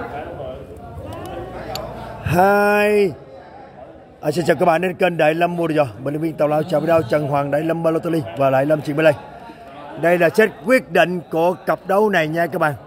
Hai. Xin chào các bạn đến kênh Đại Lâm mua đồ. Bình luận viên tàu lao chào video Trần Hoàng, Đại Lâm Balotelli và Đại Lâm Chuyện Bên. Đây là set quyết định của cặp đấu này nha các bạn.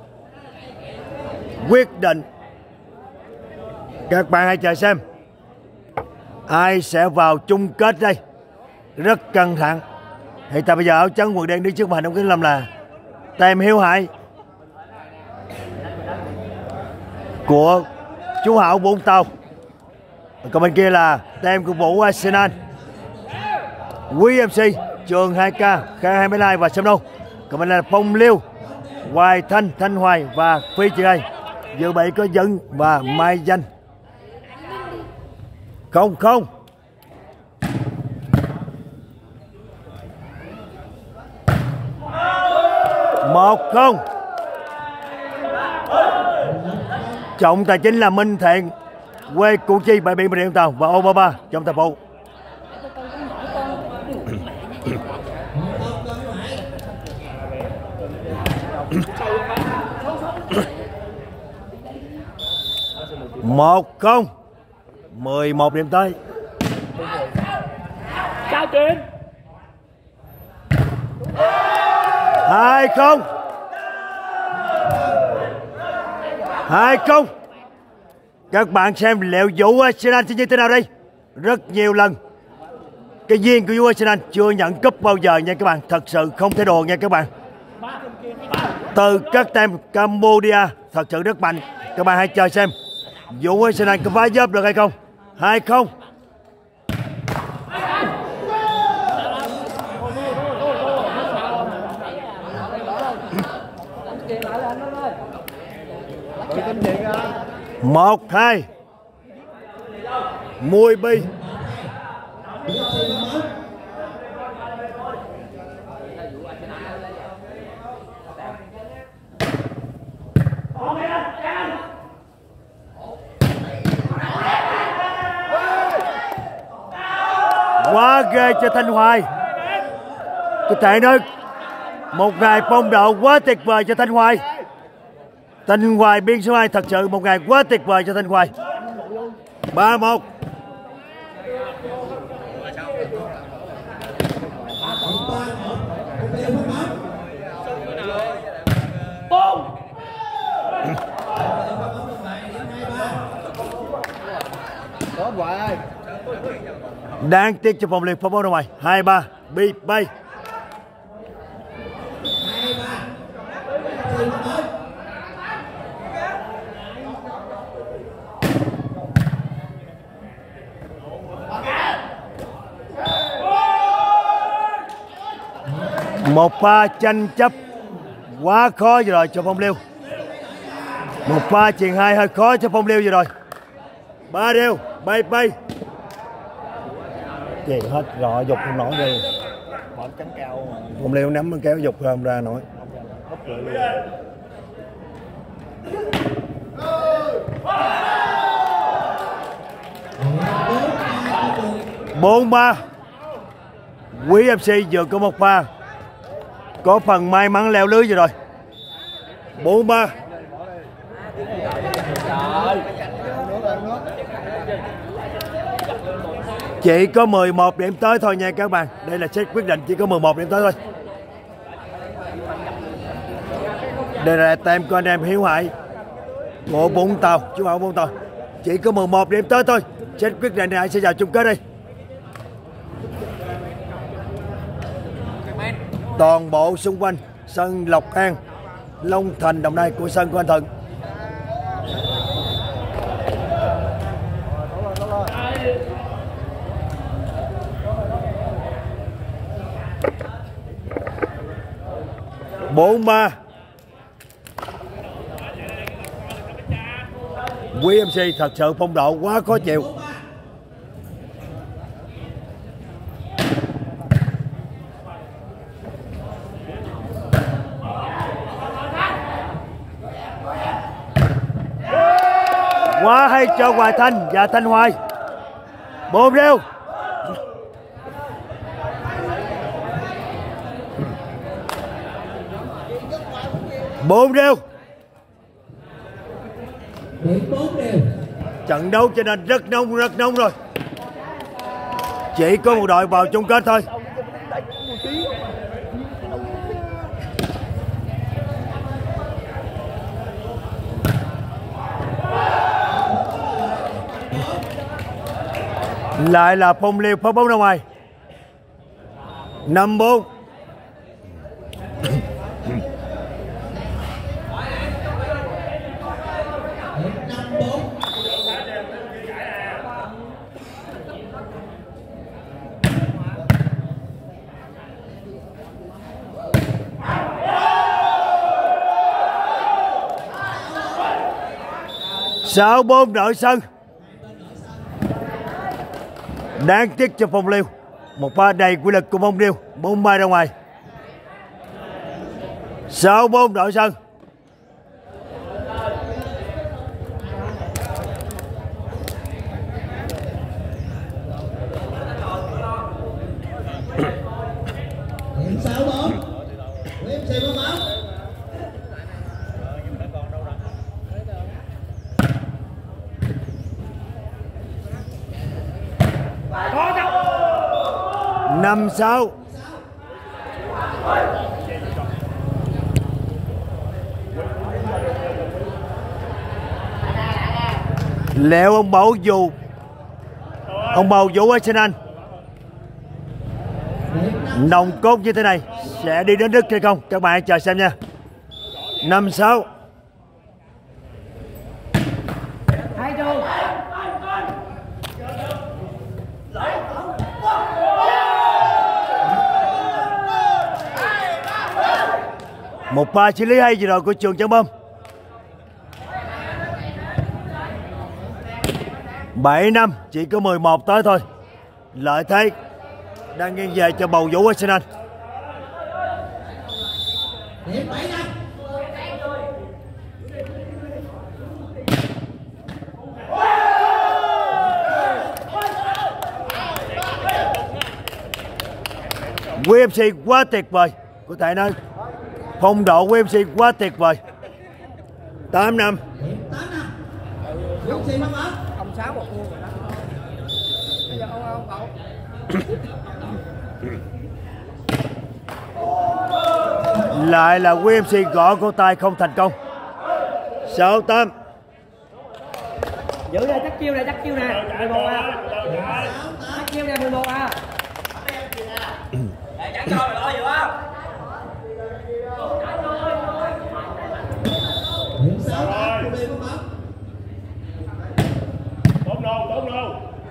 Quyết định. Các bạn hãy chờ xem ai sẽ vào chung kết đây. Rất căng thẳng. Hiện tại bây giờ áo trắng quần đen đứng trước mặt Đông Kính Lâm là Tem Hiếu Hải của chú Hảo Vũng Tàu. Còn bên kia là Tem của Vũ Arsenal, Quý MC Trường 2K, Khai 22 và Sâm Nô. Còn bên là Phong Liêu, Hoài Thanh, Thanh Hoài và Phi Chị Hai. Dự bị có Dân và Mai Danh. Không. 1-0. Trọng tài chính là Minh Thiện, quê Củ Chi, bãi biển Bà Rịa Vũng Tàu và Obama trong tập phụ. Một không, 11 điểm tới. Cao Truyền 2-0. 2-0. Các bạn xem liệu Vũ Arsenal sẽ như thế nào đây. Rất nhiều lần cái viên của Vũ Arsenal chưa nhận cúp bao giờ nha các bạn. Thật sự không thể đùa nha các bạn. Từ các team Cambodia thật sự rất mạnh. Các bạn hãy chờ xem Vũ Arsenal có phá giáp được hay không. 2-0. Một hai Mùi Bi. Quá ghê cho Thanh Hoài. Có thể nói một ngày phong độ quá tuyệt vời cho Thanh Hoài. Thanh Hoài biên số 2 thật sự một ngày quá tuyệt vời cho Thanh Hoài. 3-1. Đáng tiếc cho vòng liệt phong bóng ra ngoài. 2-3 bị bay. Một pha tranh chấp quá khó vừa rồi cho Phong Liêu. Một pha chuyền hai hơi khó cho Phong Liêu vừa rồi. 3 đều bay. Chuyền hết rõ dục không nổi rồi. Phong Liêu nắm kéo dục không ra nổi. 4-3. Quý FC vừa có một pha có phần may mắn leo lưới rồi. 4-3. Chỉ có 11 điểm tới thôi nha các bạn. Đây là set quyết định, chỉ có 11 điểm tới thôi. Đây là tem của anh em Hiếu Hải của Vũng Tàu, chú Hảo Vũng Tàu. Chỉ có 11 điểm tới thôi. Set quyết định này sẽ vào chung kết đây. Toàn bộ xung quanh sân Lộc An, Long Thành, Đồng Nai của sân của anh Thuận. Bốn ba. Quý MC thật sự phong độ quá khó chịu. Quá hay cho Hoài Thanh và Thanh Hoài. 4 đều. Điểm 4 đều. Trận đấu cho nên rất nóng rồi. Chỉ có một đội vào chung kết thôi. Lại là Phong Liêu phát bóng ra ngoài. 5-4. Sáu 4 đội sân. Đáng tiếc cho Phong Liêu. Một pha đầy quy lực của Phong Liêu. Bóng bay ra ngoài. 6-4 đội sân. Điểm 6-4. Điểm xe bóng bóng. Năm 6. Liệu ông bầu Vũ Arsenal nòng cốt như thế này sẽ đi đến Đức hay không? Các bạn chờ xem nha. 5-6. Một pha xử lý hay gì rồi của Trường Trắng Bom. 7-5, chỉ có 11 tới thôi. Lợi thế đang nghiêng về cho bầu Vũ Arsenal. Điểm 7-5. QFC quá tuyệt vời. Có thể nói phong độ QFC quá tuyệt vời. 8-5. Điểm 8-5. Điểm xe bóng bóng. Ông 6 một vuông rồi đó. Bây giờ ông cậu. Lại là QFC gõ cổ tay không thành công. 6-8. Giữ ra chắc chiêu nè, 11 à. Chắc chiêu nè, 11 à. Chẳng cho mày lo gì không? Điểm 6-8 của bên bóng bóng. Tốt đâu.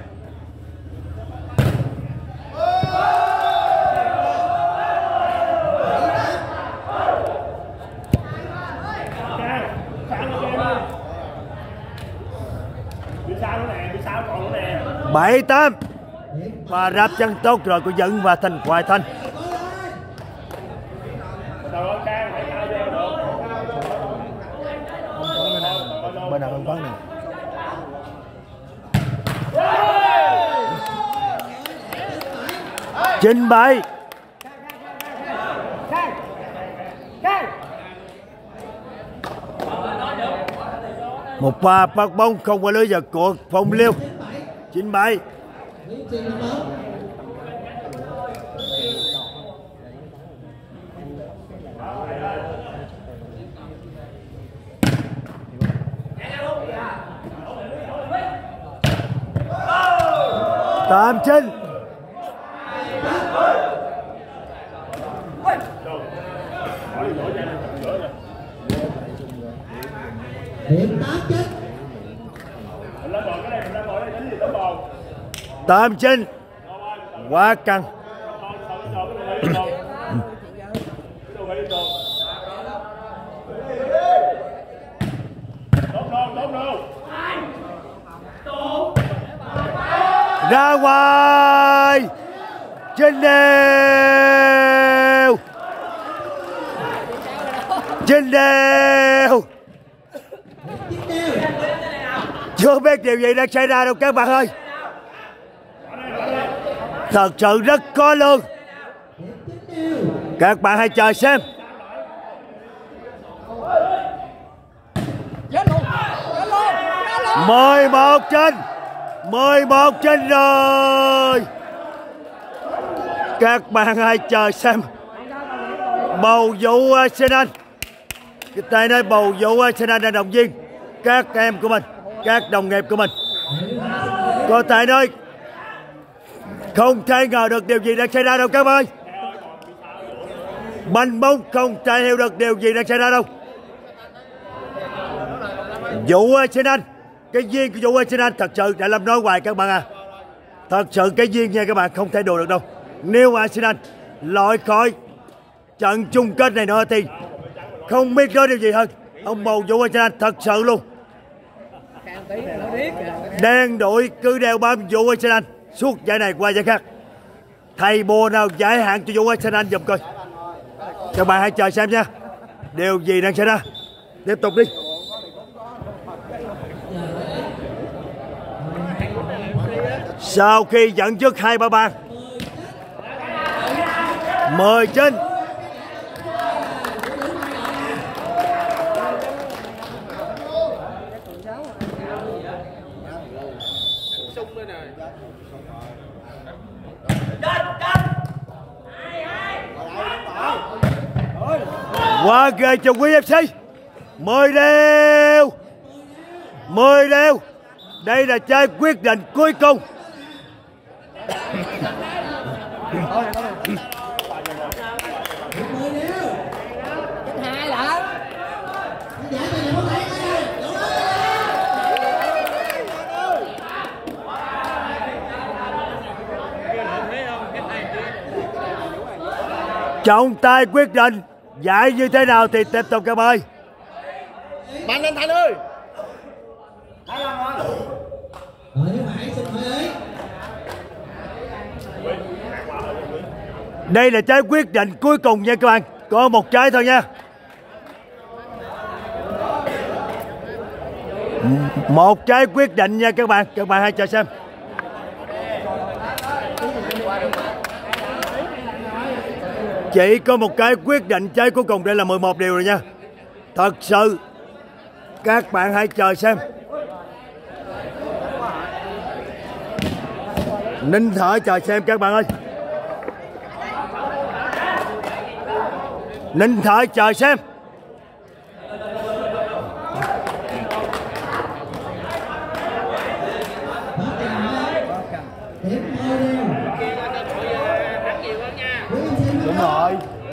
Bị sao còn nữa nè. 7-8. Và ráp chân tốt rồi của Dận và Thành Hoài Thanh. Bên nào không có nè. Trình bày. Một pha phát bóng không qua lưới giờ của Phong Liêu. Trình bày. Điểm xe bóng bóng. Tạm Trinh. Điểm 8-9. Tạm Trinh. Quá căng. Ra ngoài. Trinh đều. Trinh đều. Chưa biết điều gì đang xảy ra đâu các bạn ơi. Thật sự rất khó lường. Các bạn hãy chờ xem. Chết luôn. 11 trên rồi. Các bạn hãy chờ xem bầu vụ Arsenal. Tại nơi bầu vụ Arsenal là động viên các em của mình, các đồng nghiệp của mình. Có tại nơi không thể ngờ được điều gì đang xảy ra đâu các bạn ơi. Banh bóng không thể hiểu được điều gì đang xảy ra đâu. Vụ Arsenal, cái duyên của vụ Arsenal thật sự đã làm nói hoài các bạn à. Thật sự cái duyên nha các bạn, không thể đùa được đâu. Nếu Arsenal loại khỏi trận chung kết này nữa thì không biết nói điều gì hơn. Ông bầu vụ Arsenal thật sự luôn. Đen đuổi cứ đeo bám vụ Arsenal suốt giải này qua giải khác. Thầy bùa nào giải hạn cho vụ Arsenal giùm coi. Các bạn hãy chờ xem nha. Điều gì đang xảy ra. Tiếp tục đi. Sau khi dẫn trước 2-3 bàn 10 trên. Quá ghê cho Quý FC. 10 đều. Đây là trái quyết định cuối cùng. Trọng tài quyết định giải như thế nào thì tiếp tục các bạn ơi. Mạnh lên Thành ơi. Đây là trái quyết định cuối cùng nha các bạn. Có một trái thôi nha. Một trái quyết định nha các bạn. Các bạn hãy chờ xem. Chỉ có một cái quyết định trái cuối cùng. Đây là 11 điều rồi nha. Thật sự các bạn hãy chờ xem. Nín thở chờ xem các bạn ơi. Nín thở chờ xem. Đúng rồi.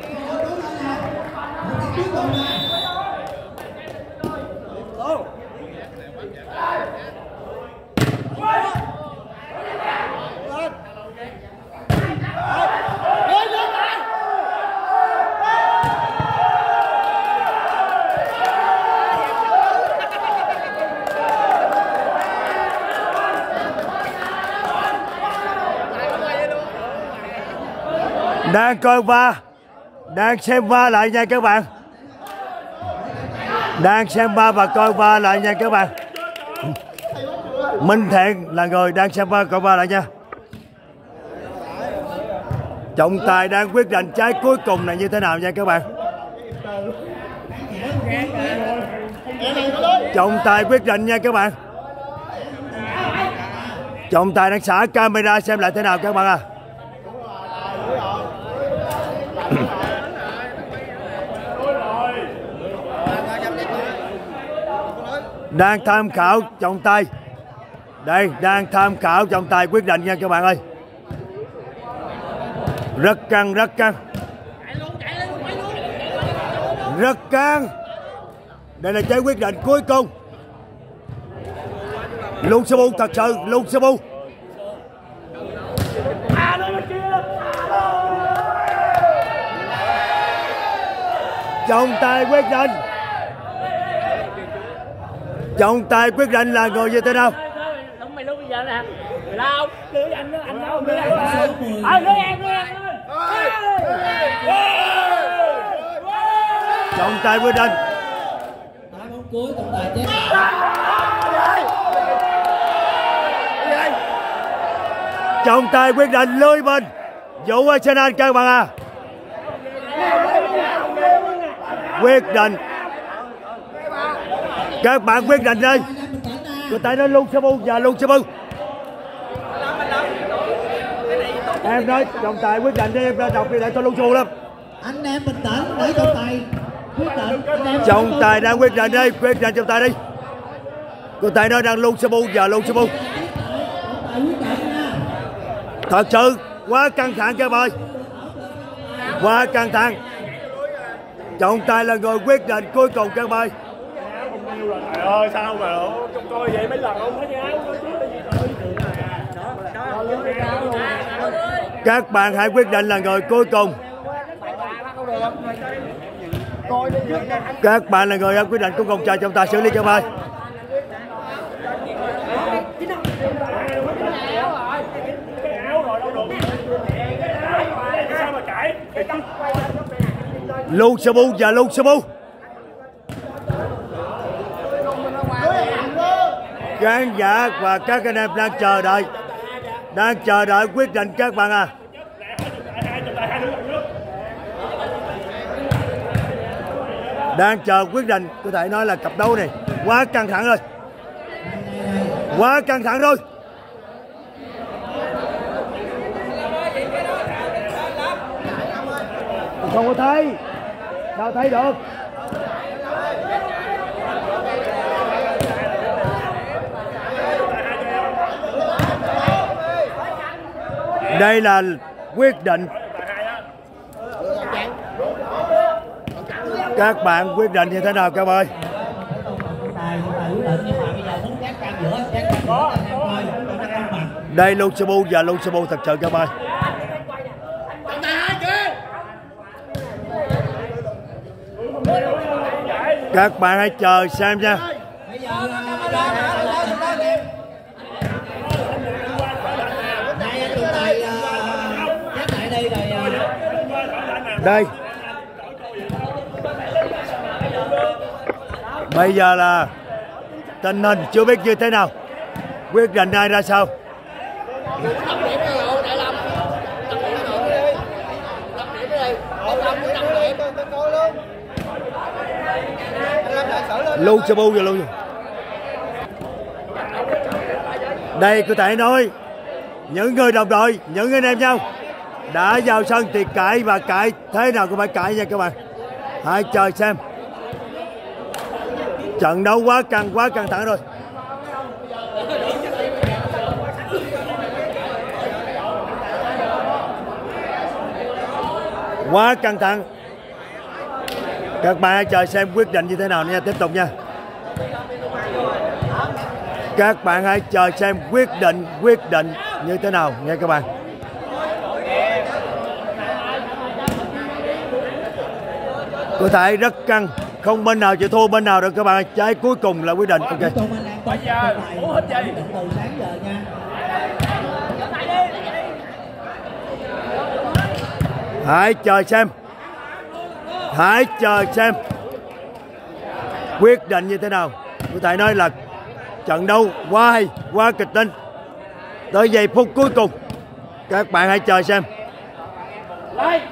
Đang coi va, đang xem va lại nha các bạn. Đang xem va và coi va lại nha các bạn. Minh Thiện là người đang xem va coi va lại nha. Trọng tài đang quyết định trái cuối cùng này như thế nào nha các bạn. Trọng tài quyết định nha các bạn. Trọng tài đang xả camera xem lại thế nào các bạn à. Đang tham khảo trọng tài. Đây, đang tham khảo trọng tài quyết định nha các bạn ơi. Rất căng, rất căng. Rất căng. Đây là trái quyết định cuối cùng. Luxembourg thật sự, Luxembourg. Trọng tài quyết định. Trọng tài quyết định là người như thế nào? Đúng mày lúc bây giờ nè. Đâu? Đưa anh đó, anh đâu? Đưa anh lên. Đưa em lên. Trọng tài quyết định. Đá bóng cuối trọng tài chết. Trọng tài quyết định lưới bên vụ Arsenal các bạn à. Quyết định. Các bạn quyết định đi. Cô Tài nói luôn Sabu và luôn Sabu. Em nói trọng tài quyết định đi, em ra đọc đi lại tôi luôn xù lắm. Anh em bình tĩnh để trọng tài quyết định. Trọng tài đang quyết định đi, quyết định trọng tài đi. Cô Tài nói đang luôn Sabu và luôn Sabu. Thật sự quá căng thẳng các bạn, quá căng thẳng. Trọng tài là người quyết định cuối cùng các bạn. Trời ơi sao mà không coi vậy mấy lần không thấy áo. Các bạn hãy quyết định là người cuối cùng. Các bạn là người quyết định cuối cùng, chờ trọng tài xử lý các bạn. Luôn Sabu và luôn Sabu. Khán giả và các anh em đang chờ đợi quyết định các bạn à. Đang chờ quyết định, có thể nói là cặp đấu này quá căng thẳng rồi, quá căng thẳng rồi. Không có thấy, đâu thấy được. Đây là quyết định. Các bạn quyết định như thế nào các bạn? Đây luôn Sabu và luôn Sabu thật sự các bạn. Các bạn hãy chờ xem nha. Đây. Bây giờ là tình hình chưa biết như thế nào. Quyết định ai ra sao? Luôn Sabu và luôn. Đây có thể nói những người đồng đội, những anh em nhau đã vào sân thì cãi và cãi thế nào cũng phải cãi nha các bạn. Hãy chờ xem. Trận đấu quá căng thẳng rồi. Quá căng thẳng. Các bạn hãy chờ xem quyết định như thế nào nha, tiếp tục nha. Các bạn hãy chờ xem quyết định như thế nào nha các bạn. Có thể rất căng, không bên nào chịu thua bên nào được các bạn. Trái cuối cùng là quyết định. Ok. Bây giờ muốn hết gì? Từ sáng giờ nha. Hãy chờ xem. Hãy chờ xem quyết định như thế nào. Có thể nói là trận đấu quá hay, quá kịch tính. Tới giây phút cuối cùng. Các bạn hãy chờ xem.